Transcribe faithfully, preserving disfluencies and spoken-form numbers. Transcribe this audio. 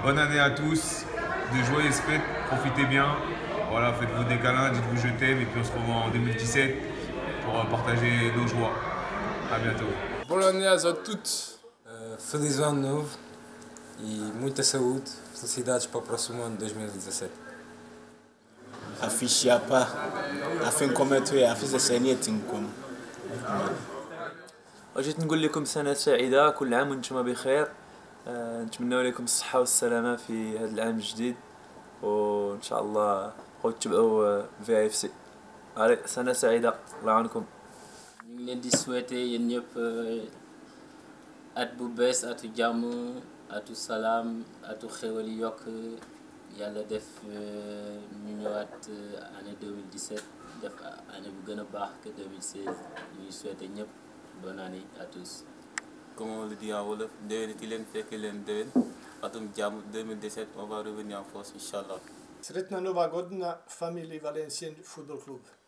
bonne année à tous, de joyeuses fêtes, profitez bien. Voilà, faites-vous des câlins, dites-vous je t'aime et puis on se revoit en deux mille dix-sept pour partager nos joies. À bientôt. Boa année a todos. Uh, feliz ano novo e muita saúde, felicidades para o próximo ano de dois mil e dezassete. Afishe hapa afin كومنتري afishe سنيتكم. وجيت نقول لكم سنة سعيدة، كل عام وانتم بخير. أه نتمنى لكم الصحة والسلامة في هذا العام الجديد، وإن شاء الله تتبعوا في اي اف سي. علي سنة سعيدة، الله يعاونكم. ñu ngi leen di souhaiter yéen ñëpp at bu bees, atu jàmm, atu salaam, atu xéwal yi yokk, yàlla def ñu ñëwaat année deux mille dix-sept def année bu gën a baax que deux mille seize. ñu ngi souhaiter ñëpp bonne année à tous. Comme on le dit en wolof, déwénati leen fekk leen déwén, atum jàmm deux mille dix-sept on va revenir en force, Inch'Allah. Sretna Nova godina familiji Valenciennes Football Club.